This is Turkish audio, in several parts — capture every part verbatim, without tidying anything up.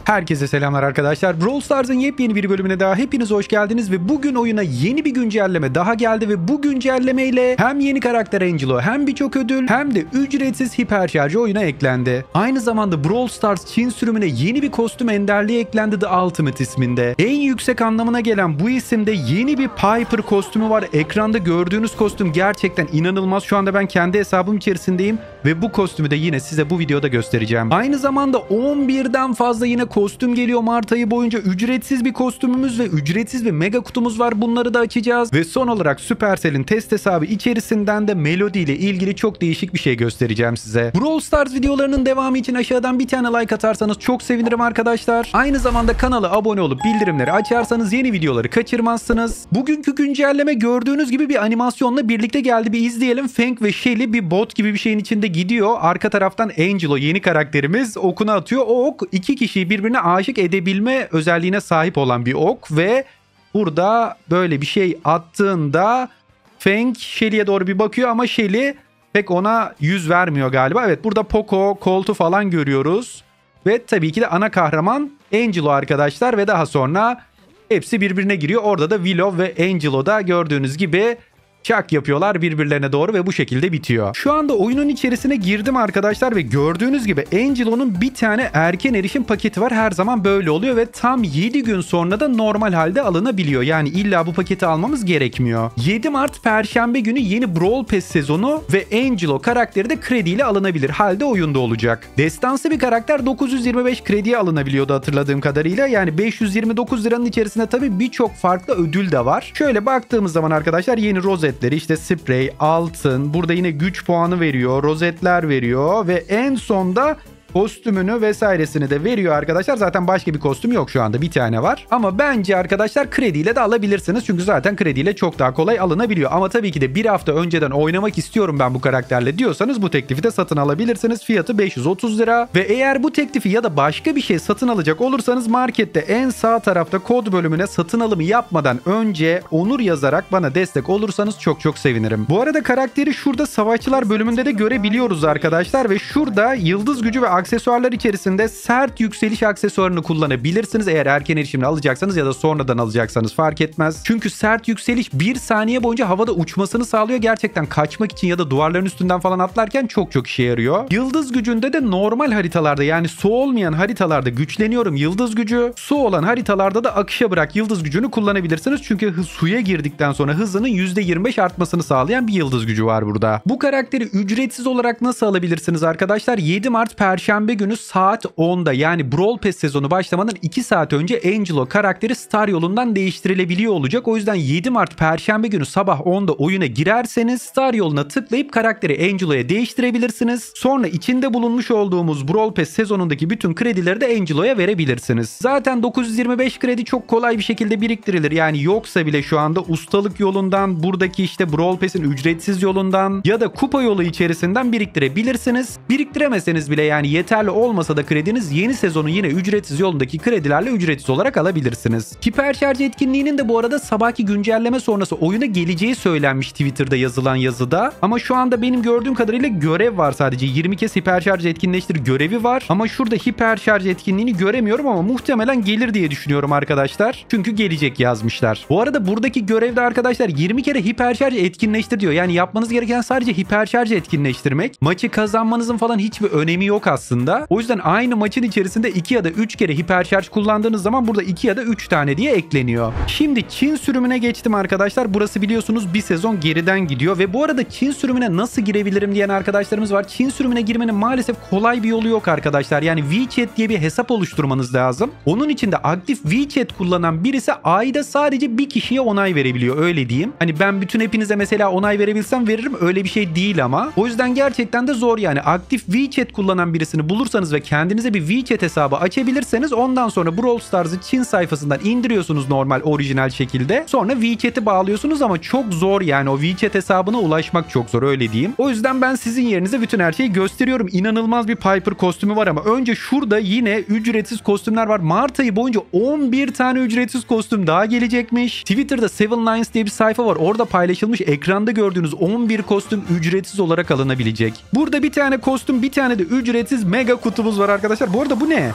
Herkese selamlar arkadaşlar. Brawl Stars'ın yepyeni bir bölümüne daha hepiniz hoş geldiniz ve bugün oyuna yeni bir güncelleme daha geldi ve bu güncellemeyle hem yeni karakter Angelo hem birçok ödül hem de ücretsiz hiperşarjı oyuna eklendi. Aynı zamanda Brawl Stars Çin sürümüne yeni bir kostüm enderliği eklendi The Ultimate isminde. En yüksek anlamına gelen bu isimde yeni bir Piper kostümü var. Ekranda gördüğünüz kostüm gerçekten inanılmaz. Şu anda ben kendi hesabım içerisindeyim ve bu kostümü de yine size bu videoda göstereceğim. Aynı zamanda on birden fazla yine kostüm geliyor Mart ayı boyunca. Ücretsiz bir kostümümüz ve ücretsiz bir mega kutumuz var. Bunları da açacağız. Ve son olarak Supercell'in test hesabı içerisinden de Melody ile ilgili çok değişik bir şey göstereceğim size. Brawl Stars videolarının devamı için aşağıdan bir tane like atarsanız çok sevinirim arkadaşlar. Aynı zamanda kanala abone olup bildirimleri açarsanız yeni videoları kaçırmazsınız. Bugünkü güncelleme gördüğünüz gibi bir animasyonla birlikte geldi. Bir izleyelim. Fang ve Shelly bir bot gibi bir şeyin içinde gidiyor. Arka taraftan Angelo yeni karakterimiz okunu atıyor. O ok iki kişiyi birbirine aşık edebilme özelliğine sahip olan bir ok ve burada böyle bir şey attığında Fang Shelly'ye doğru bir bakıyor ama Shelly pek ona yüz vermiyor galiba. Evet, burada Poco, Colt'u falan görüyoruz. Ve tabii ki de ana kahraman Angelo arkadaşlar ve daha sonra hepsi birbirine giriyor. Orada da Willow ve Angelo da gördüğünüz gibi çak yapıyorlar birbirlerine doğru ve bu şekilde bitiyor. Şu anda oyunun içerisine girdim arkadaşlar ve gördüğünüz gibi Angelo'nun bir tane erken erişim paketi var. Her zaman böyle oluyor ve tam yedi gün sonra da normal halde alınabiliyor. Yani illa bu paketi almamız gerekmiyor. yedi Mart Perşembe günü yeni Brawl Pass sezonu ve Angelo karakteri de krediyle alınabilir halde oyunda olacak. Destansı bir karakter dokuz yüz yirmi beş krediye alınabiliyordu hatırladığım kadarıyla. Yani beş yüz yirmi dokuz liranın içerisinde tabii birçok farklı ödül de var. Şöyle baktığımız zaman arkadaşlar yeni rozet, işte sprey, altın, burada yine güç puanı veriyor, rozetler veriyor ve en sonda kostümünü vesairesini de veriyor arkadaşlar. Zaten başka bir kostüm yok şu anda. Bir tane var. Ama bence arkadaşlar krediyle de alabilirsiniz. Çünkü zaten krediyle çok daha kolay alınabiliyor. Ama tabii ki de bir hafta önceden oynamak istiyorum ben bu karakterle diyorsanız bu teklifi de satın alabilirsiniz. Fiyatı beş yüz otuz lira. Ve eğer bu teklifi ya da başka bir şey satın alacak olursanız markette en sağ tarafta kod bölümüne satın alımı yapmadan önce Onur yazarak bana destek olursanız çok çok sevinirim. Bu arada karakteri şurada savaşçılar bölümünde de görebiliyoruz arkadaşlar. Ve şurada yıldız gücü ve aksesuarlar içerisinde sert yükseliş aksesuarını kullanabilirsiniz. Eğer erken erişimle alacaksanız ya da sonradan alacaksanız fark etmez. Çünkü sert yükseliş bir saniye boyunca havada uçmasını sağlıyor. Gerçekten kaçmak için ya da duvarların üstünden falan atlarken çok çok işe yarıyor. Yıldız gücünde de normal haritalarda yani su olmayan haritalarda güçleniyorum yıldız gücü. Su olan haritalarda da akışa bırak yıldız gücünü kullanabilirsiniz. Çünkü suya girdikten sonra hızının yüzde yirmi beş artmasını sağlayan bir yıldız gücü var burada. Bu karakteri ücretsiz olarak nasıl alabilirsiniz arkadaşlar? yedi Mart Perşembe Perşembe günü saat onda yani Brawl Pass sezonu başlamadan iki saat önce Angelo karakteri Star yolundan değiştirilebiliyor olacak. O yüzden yedi Mart Perşembe günü sabah onda oyuna girerseniz Star yoluna tıklayıp karakteri Angelo'ya değiştirebilirsiniz. Sonra içinde bulunmuş olduğumuz Brawl Pass sezonundaki bütün kredileri de Angelo'ya verebilirsiniz. Zaten dokuz yüz yirmi beş kredi çok kolay bir şekilde biriktirilir. Yani yoksa bile şu anda ustalık yolundan, buradaki işte Brawl Pass'in ücretsiz yolundan ya da kupa yolu içerisinden biriktirebilirsiniz. Biriktiremeseniz bile yani yeterli olmasa da krediniz yeni sezonu yine ücretsiz yolundaki kredilerle ücretsiz olarak alabilirsiniz. Hiperşarj etkinliğinin de bu arada sabahki güncelleme sonrası oyuna geleceği söylenmiş Twitter'da yazılan yazıda. Ama şu anda benim gördüğüm kadarıyla görev var sadece. yirmi kez hiperşarj etkinleştir görevi var. Ama şurada hiperşarj etkinliğini göremiyorum ama muhtemelen gelir diye düşünüyorum arkadaşlar. Çünkü gelecek yazmışlar. Bu arada buradaki görevde arkadaşlar yirmi kere hiperşarj etkinleştir diyor. Yani yapmanız gereken sadece hiperşarj etkinleştirmek. Maçı kazanmanızın falan hiçbir önemi yok aslında. O yüzden aynı maçın içerisinde iki ya da üç kere hiperşarj kullandığınız zaman burada iki ya da üç tane diye ekleniyor. Şimdi Çin sürümüne geçtim arkadaşlar. Burası biliyorsunuz bir sezon geriden gidiyor ve bu arada Çin sürümüne nasıl girebilirim diyen arkadaşlarımız var. Çin sürümüne girmenin maalesef kolay bir yolu yok arkadaşlar. Yani WeChat diye bir hesap oluşturmanız lazım. Onun için de aktif WeChat kullanan birisi ayda sadece bir kişiye onay verebiliyor, öyle diyeyim. Hani ben bütün hepinize mesela onay verebilsem veririm, öyle bir şey değil ama. O yüzden gerçekten de zor yani. Aktif WeChat kullanan birisini bulursanız ve kendinize bir WeChat hesabı açabilirseniz ondan sonra Brawl Stars'ı Çin sayfasından indiriyorsunuz normal orijinal şekilde. Sonra WeChat'i bağlıyorsunuz ama çok zor yani o WeChat hesabına ulaşmak çok zor, öyle diyeyim. O yüzden ben sizin yerinize bütün her şeyi gösteriyorum. İnanılmaz bir Piper kostümü var ama önce şurada yine ücretsiz kostümler var. Mart ayı boyunca on bir tane ücretsiz kostüm daha gelecekmiş. Twitter'da Seven Lions diye bir sayfa var. Orada paylaşılmış, ekranda gördüğünüz on bir kostüm ücretsiz olarak alınabilecek. Burada bir tane kostüm, bir tane de ücretsiz mega kutumuz var arkadaşlar. Bu arada bu ne?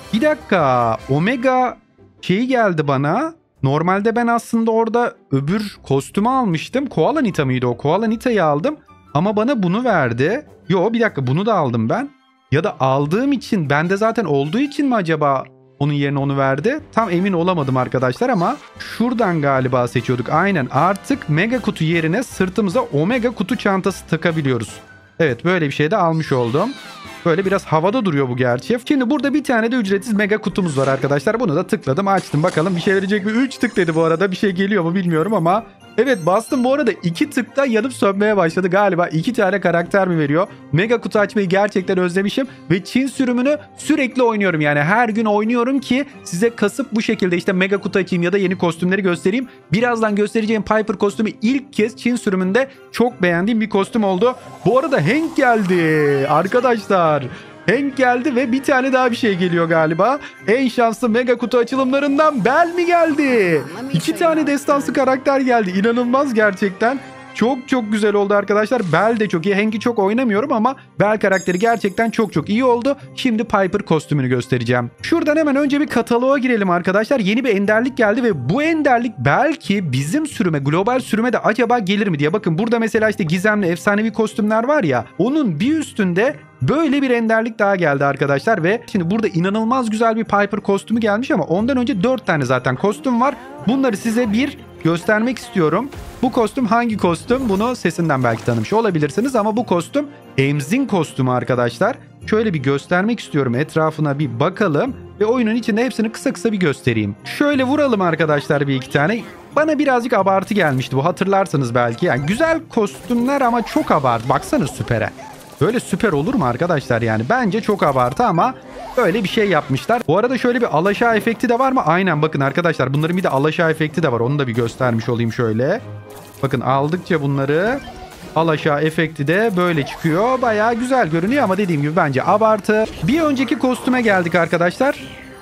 Bir dakika. Omega şeyi geldi bana. Normalde ben aslında orada öbür kostümü almıştım. Koala Nita mıydı o? Koala Nita'yı aldım. Ama bana bunu verdi. Yo bir dakika, bunu da aldım ben. Ya da aldığım için, bende zaten olduğu için mi acaba onun yerine onu verdi? Tam emin olamadım arkadaşlar ama şuradan galiba seçiyorduk. Aynen, artık mega kutu yerine sırtımıza omega kutu çantası takabiliyoruz. Evet, böyle bir şey de almış oldum. Böyle biraz havada duruyor bu gerçi. Şimdi burada bir tane de ücretsiz mega kutumuz var arkadaşlar. Bunu da tıkladım, açtım, bakalım bir şey verecek mi? üç tık dedi bu arada, bir şey geliyor mu bilmiyorum ama. Evet, bastım bu arada, iki tıkta yanıp sönmeye başladı. Galiba iki tane karakter mi veriyor? Mega kutu açmayı gerçekten özlemişim. Ve Çin sürümünü sürekli oynuyorum. Yani her gün oynuyorum ki size kasıp bu şekilde işte mega kutu açayım ya da yeni kostümleri göstereyim. Birazdan göstereceğim Piper kostümü ilk kez Çin sürümünde çok beğendiğim bir kostüm oldu. Bu arada Hank geldi arkadaşlar. Hank geldi ve bir tane daha bir şey geliyor galiba. En şanslı mega kutu açılımlarından Bell mi geldi? İki tane destansı karakter geldi. İnanılmaz gerçekten. Çok çok güzel oldu arkadaşlar. Bell de çok iyi. Hank'i çok oynamıyorum ama Bell karakteri gerçekten çok çok iyi oldu. Şimdi Piper kostümünü göstereceğim. Şuradan hemen önce bir kataloğa girelim arkadaşlar. Yeni bir enderlik geldi ve bu enderlik belki bizim sürüme, global sürüme de acaba gelir mi diye. Bakın burada mesela işte gizemli, efsanevi kostümler var ya. Onun bir üstünde böyle bir enderlik daha geldi arkadaşlar ve şimdi burada inanılmaz güzel bir Piper kostümü gelmiş ama ondan önce dört tane zaten kostüm var. Bunları size bir göstermek istiyorum. Bu kostüm hangi kostüm? Bunu sesinden belki tanımış olabilirsiniz ama bu kostüm Emzin kostümü arkadaşlar. Şöyle bir göstermek istiyorum, etrafına bir bakalım ve oyunun içinde hepsini kısa kısa bir göstereyim. Şöyle vuralım arkadaşlar bir iki tane. Bana birazcık abartı gelmişti bu, hatırlarsınız belki. Yani güzel kostümler ama çok abartı. Baksana süpere. Böyle süper olur mu arkadaşlar yani? Bence çok abartı ama böyle bir şey yapmışlar. Bu arada şöyle bir alaşağı efekti de var mı? Aynen, bakın arkadaşlar, bunların bir de alaşağı efekti de var. Onu da bir göstermiş olayım şöyle. Bakın aldıkça bunları alaşağı efekti de böyle çıkıyor. Bayağı güzel görünüyor ama dediğim gibi bence abartı. Bir önceki kostüme geldik arkadaşlar.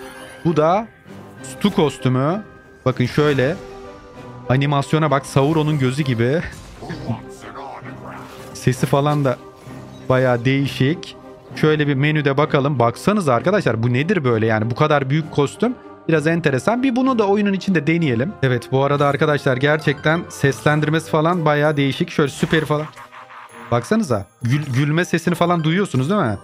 Bu da Stu kostümü. Bakın şöyle. Animasyona bak, Sauron'un gözü gibi. Sesi falan da bayağı değişik. Şöyle bir menüde bakalım. Baksanıza arkadaşlar, bu nedir böyle yani, bu kadar büyük kostüm. Biraz enteresan. Bir bunu da oyunun içinde deneyelim. Evet, bu arada arkadaşlar gerçekten seslendirmesi falan bayağı değişik. Şöyle süper falan. Baksanıza. Gül, gülme sesini falan duyuyorsunuz değil mi?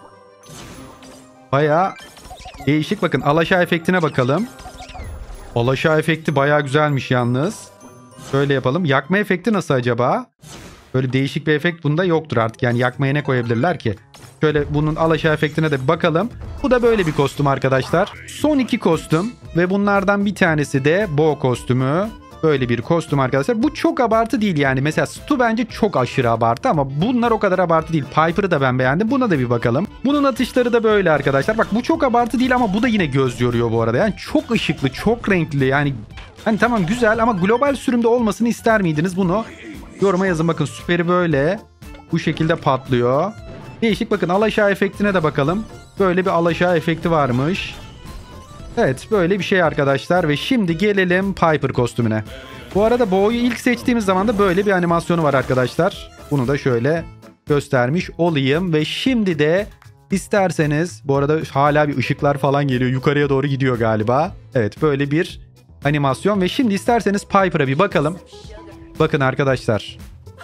Bayağı değişik. Bakın alaşağı efektine bakalım. Alaşağı efekti bayağı güzelmiş yalnız. Şöyle yapalım. Yakma efekti nasıl acaba? Böyle değişik bir efekt bunda yoktur artık. Yani yakmaya ne koyabilirler ki? Şöyle bunun alaşağı efektine de bir bakalım. Bu da böyle bir kostüm arkadaşlar. Son iki kostüm ve bunlardan bir tanesi de Bo kostümü. Böyle bir kostüm arkadaşlar. Bu çok abartı değil yani. Mesela Stu bence çok aşırı abartı ama bunlar o kadar abartı değil. Piper'ı da ben beğendim. Buna da bir bakalım. Bunun atışları da böyle arkadaşlar. Bak bu çok abartı değil ama bu da yine göz yoruyor bu arada. Yani çok ışıklı, çok renkli. Yani hani tamam güzel ama global sürümde olmasını ister miydiniz? Bunu yoruma yazın. Bakın süperi böyle. Bu şekilde patlıyor. Değişik, bakın alaşağı efektine de bakalım. Böyle bir alaşağı efekti varmış. Evet, böyle bir şey arkadaşlar ve şimdi gelelim Piper kostümüne. Bu arada Bo'yu ilk seçtiğimiz zaman da böyle bir animasyonu var arkadaşlar. Bunu da şöyle göstermiş olayım ve şimdi de isterseniz, bu arada hala bir ışıklar falan geliyor, yukarıya doğru gidiyor galiba. Evet, böyle bir animasyon ve şimdi isterseniz Piper'a bir bakalım. Bakın arkadaşlar,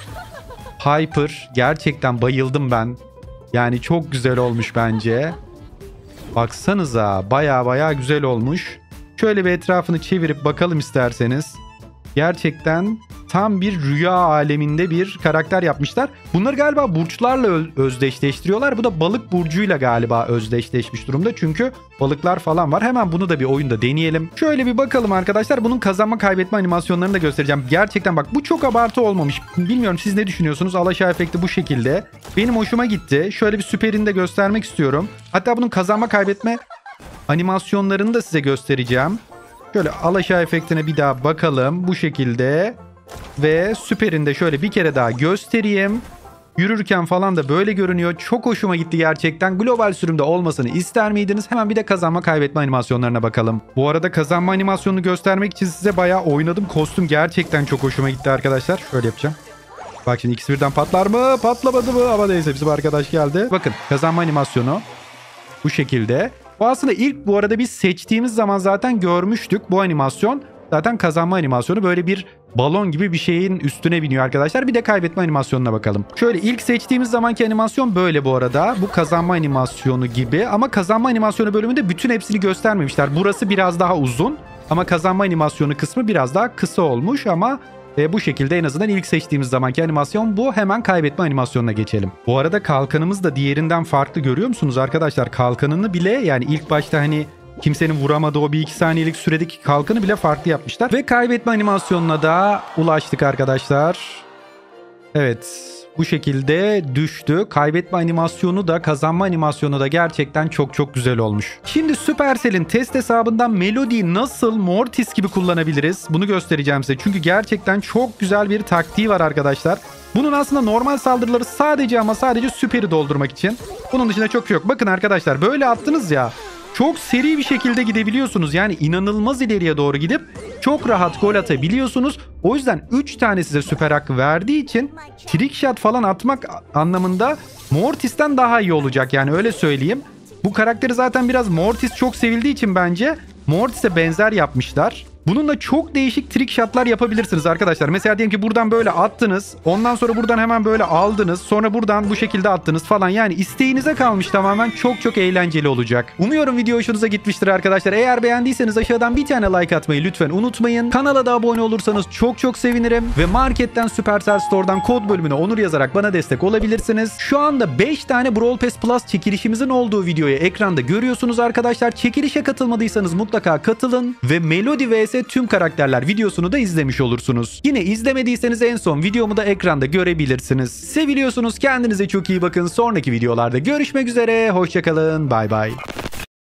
Piper gerçekten bayıldım ben. Yani çok güzel olmuş bence. Baksanıza, baya baya güzel olmuş. Şöyle bir etrafını çevirip bakalım isterseniz. Gerçekten tam bir rüya aleminde bir karakter yapmışlar. Bunları galiba burçlarla özdeşleştiriyorlar. Bu da balık burcuyla galiba özdeşleşmiş durumda. Çünkü balıklar falan var. Hemen bunu da bir oyunda deneyelim. Şöyle bir bakalım arkadaşlar. Bunun kazanma kaybetme animasyonlarını da göstereceğim. Gerçekten bak, bu çok abartı olmamış. Bilmiyorum siz ne düşünüyorsunuz? Alaşağı efekti bu şekilde. Benim hoşuma gitti. Şöyle bir süperini de göstermek istiyorum. Hatta bunun kazanma kaybetme animasyonlarını da size göstereceğim. Şöyle alaşağı efektine bir daha bakalım. Bu şekilde. Ve süperinde şöyle bir kere daha göstereyim. Yürürken falan da böyle görünüyor. Çok hoşuma gitti gerçekten. Global sürümde olmasını ister miydiniz? Hemen bir de kazanma kaybetme animasyonlarına bakalım. Bu arada kazanma animasyonunu göstermek için size bayağı oynadım. Kostüm gerçekten çok hoşuma gitti arkadaşlar. Şöyle yapacağım. Bak şimdi ikisi birden patlar mı? Patlamadı mı? Ama neyse, bizim arkadaş geldi. Bakın kazanma animasyonu bu şekilde. Bu aslında ilk bu arada biz seçtiğimiz zaman zaten görmüştük bu animasyon. Zaten kazanma animasyonu böyle bir balon gibi bir şeyin üstüne biniyor arkadaşlar. Bir de kaybetme animasyonuna bakalım. Şöyle ilk seçtiğimiz zamanki animasyon böyle bu arada. Bu kazanma animasyonu gibi ama kazanma animasyonu bölümünde bütün hepsini göstermemişler. Burası biraz daha uzun ama kazanma animasyonu kısmı biraz daha kısa olmuş ama e, bu şekilde en azından ilk seçtiğimiz zamanki animasyon bu. Hemen kaybetme animasyonuna geçelim. Bu arada kalkanımız da diğerinden farklı, görüyor musunuz arkadaşlar? Kalkanını bile yani ilk başta hani kimsenin vuramadığı o bir iki saniyelik süredeki kalkanı bile farklı yapmışlar. Ve kaybetme animasyonuna da ulaştık arkadaşlar. Evet, bu şekilde düştü. Kaybetme animasyonu da kazanma animasyonu da gerçekten çok çok güzel olmuş. Şimdi Supercell'in test hesabından Melody'yi nasıl Mortis gibi kullanabiliriz? Bunu göstereceğim size. Çünkü gerçekten çok güzel bir taktiği var arkadaşlar. Bunun aslında normal saldırıları sadece ama sadece süperi doldurmak için. Bunun dışında çok şey yok. Bakın arkadaşlar, böyle attınız ya. Çok seri bir şekilde gidebiliyorsunuz. Yani inanılmaz ileriye doğru gidip çok rahat gol atabiliyorsunuz. O yüzden üç tane size süper hakkı verdiği için trick shot falan atmak anlamında Mortis'ten daha iyi olacak. Yani öyle söyleyeyim. Bu karakteri zaten biraz Mortis çok sevildiği için bence Mortis'e benzer yapmışlar. Bununla çok değişik trick shotlar yapabilirsiniz arkadaşlar. Mesela diyelim ki buradan böyle attınız. Ondan sonra buradan hemen böyle aldınız. Sonra buradan bu şekilde attınız falan. Yani isteğinize kalmış tamamen. Çok çok eğlenceli olacak. Umuyorum video hoşunuza gitmiştir arkadaşlar. Eğer beğendiyseniz aşağıdan bir tane like atmayı lütfen unutmayın. Kanala da abone olursanız çok çok sevinirim. Ve marketten Supercell Store'dan kod bölümüne Onur yazarak bana destek olabilirsiniz. Şu anda beş tane Brawl Pass Plus çekilişimizin olduğu videoyu ekranda görüyorsunuz arkadaşlar. Çekilişe katılmadıysanız mutlaka katılın. Ve Melody vs tüm karakterler videosunu da izlemiş olursunuz. Yine izlemediyseniz en son videomu da ekranda görebilirsiniz. Seviliyorsunuz, kendinize çok iyi bakın. Sonraki videolarda görüşmek üzere. Hoşçakalın. Bay bay.